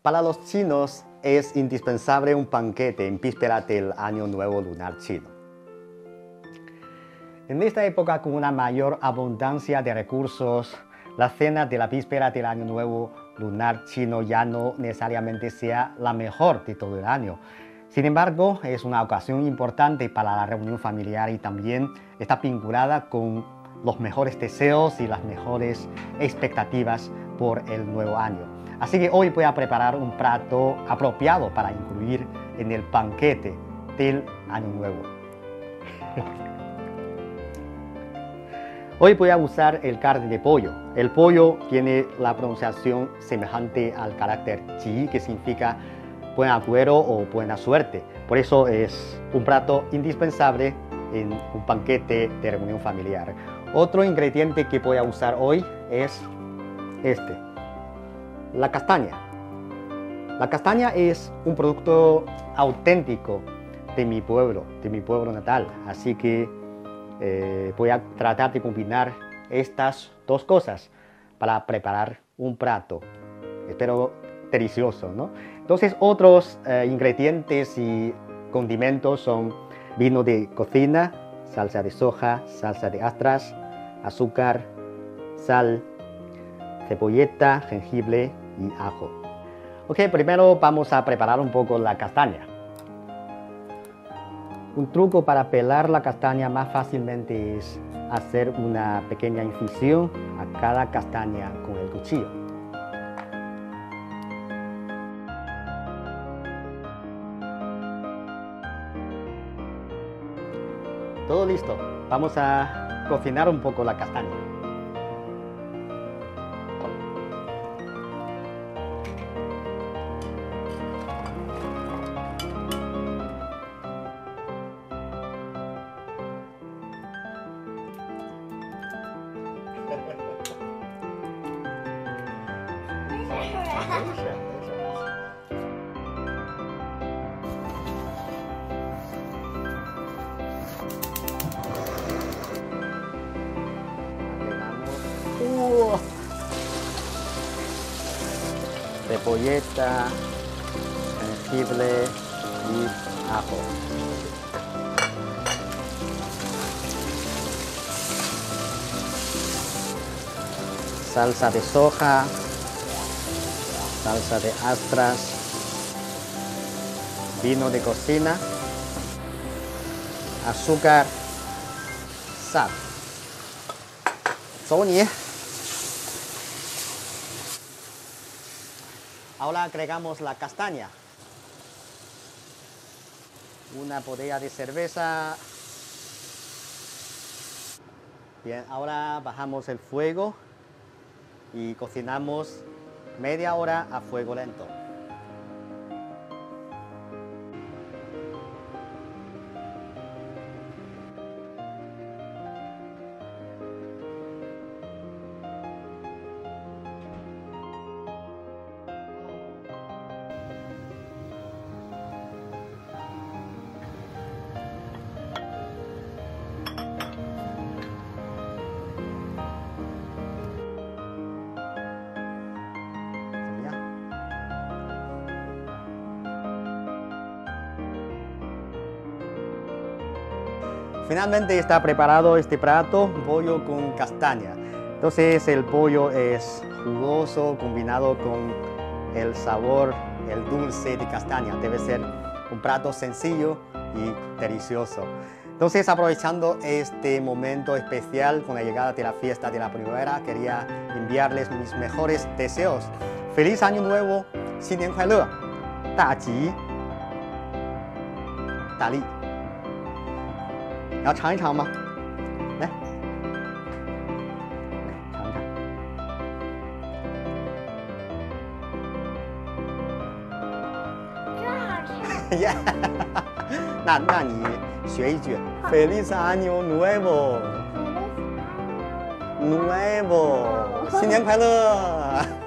Para los chinos es indispensable un banquete en víspera del Año Nuevo Lunar Chino. En esta época, con una mayor abundancia de recursos, la cena de la víspera del Año Nuevo Lunar Chino ya no necesariamente sea la mejor de todo el año. Sin embargo, es una ocasión importante para la reunión familiar y también está vinculada con los mejores deseos y las mejores expectativas por el nuevo año. Así que hoy voy a preparar un plato apropiado para incluir en el banquete del Año Nuevo. Hoy voy a usar el carne de pollo. El pollo tiene la pronunciación semejante al carácter Ji, que significa buen agüero o buena suerte. Por eso es un plato indispensable en un banquete de reunión familiar. Otro ingrediente que voy a usar hoy es la castaña. La castaña es un producto auténtico de mi pueblo natal. Así que voy a tratar de combinar estas dos cosas para preparar un plato, espero delicioso, ¿no? Entonces, otros ingredientes y condimentos son vino de cocina, salsa de soja, salsa de astras, azúcar, sal, cebolleta, jengibre y ajo. Ok, primero vamos a preparar un poco la castaña. Un truco para pelar la castaña más fácilmente es hacer una pequeña incisión a cada castaña con el cuchillo. Todo listo. Vamos a cocinar un poco la castaña. Cebolleta, jengibre y ajo. Salsa de soja, salsa de astras, vino de cocina, azúcar, sal. Ahora agregamos la castaña, una botella de cerveza. Bien, ahora bajamos el fuego y cocinamos media hora a fuego lento. Finalmente está preparado este plato, pollo con castaña. Entonces el pollo es jugoso, combinado con el sabor, el dulce de castaña. Debe ser un plato sencillo y delicioso. Entonces, aprovechando este momento especial con la llegada de la fiesta de la primavera, quería enviarles mis mejores deseos. ¡Feliz Año Nuevo! ¡新年快乐! 大吉大利。要尝一尝吗？来，尝一尝。 真好吃。 耶！那你学一句 ，Feliz Año Nuevo， 新年快乐！